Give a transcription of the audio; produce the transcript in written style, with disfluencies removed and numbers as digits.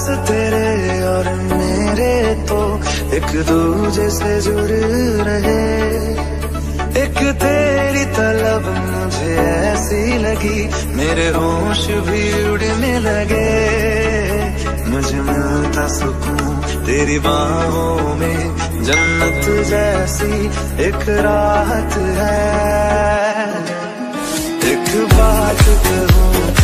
तेरे और मेरे तो एक दूजे से जुड़ रहे। एक तेरी तलब मुझे ऐसी लगी, मेरे होश भी उड़ने लगे। मुझे मिलता सुकून तेरी बाहों में, जन्नत जैसी एक राहत है। एक बात कहूँ